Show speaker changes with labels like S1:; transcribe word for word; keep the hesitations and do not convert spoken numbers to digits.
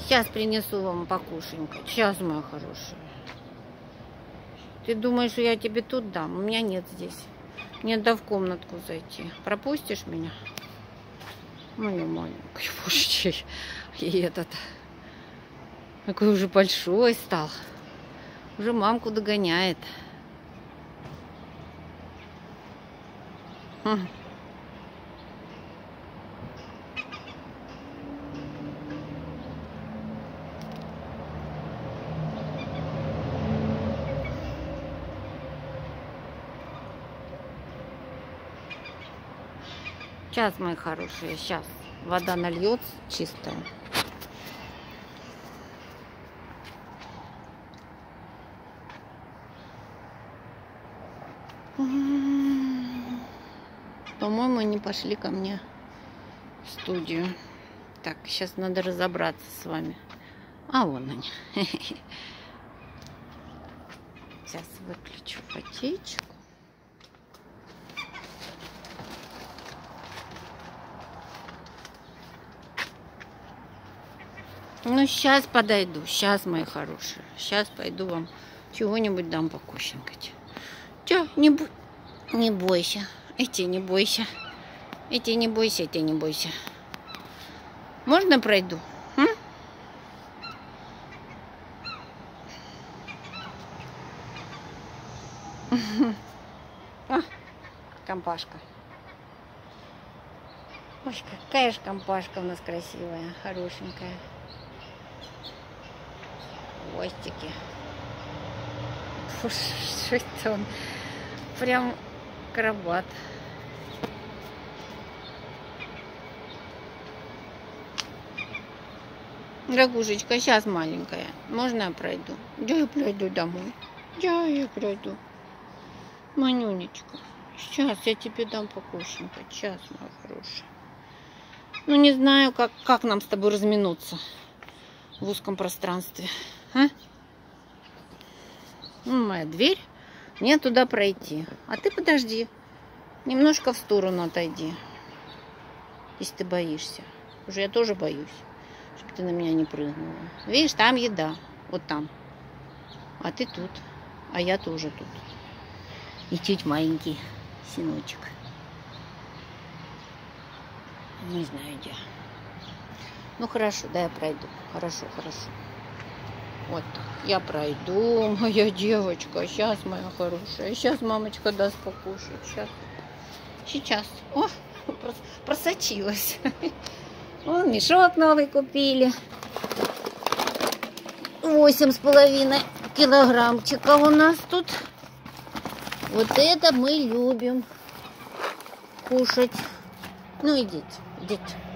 S1: Сейчас принесу вам покушенька. Сейчас, моя хорошая. Ты думаешь, что я тебе тут дам? У меня нет здесь. Мне надо в комнатку зайти. Пропустишь меня? Мою маленькую. Боже, и этот. Какой уже большой стал. Уже мамку догоняет. Хм. Сейчас, мои хорошие, сейчас вода нальется чистая. По-моему, они пошли ко мне в студию. Так, сейчас надо разобраться с вами. А вон они. Сейчас выключу потечку. Ну, сейчас подойду. Сейчас, мои хорошие. Сейчас пойду вам чего-нибудь дам покушенькать. Че, не, бо... не бойся. Эти не бойся. Эти не бойся, эти не бойся. Можно пройду? М? А, компашка. Ой, какая же компашка у нас красивая, хорошенькая. Хвостики. Фу, что это он? Прям акробат. Дорогушечка, сейчас маленькая. Можно я пройду? Да, я пройду домой. Да, я пройду. Манюнечка, сейчас я тебе дам покушенькать. Сейчас, моя хорошая. Ну, не знаю, как, как нам с тобой разминуться в узком пространстве. А? Ну, моя дверь. Мне туда пройти. А ты подожди. Немножко в сторону отойди. Если ты боишься. Уже я тоже боюсь, чтобы ты на меня не прыгнула. Видишь, там еда. Вот там. А ты тут. А я тоже тут. И чуть маленький сыночек. Не знаю где. Ну хорошо, да, я пройду. Хорошо, хорошо. Вот так. Я пройду, моя девочка. Сейчас, моя хорошая. Сейчас мамочка даст покушать. Сейчас. Сейчас. О, просочилась. Вон мешок новый купили. Восемь с половиной килограммчиков у нас тут. Вот это мы любим кушать. Ну идите, идите.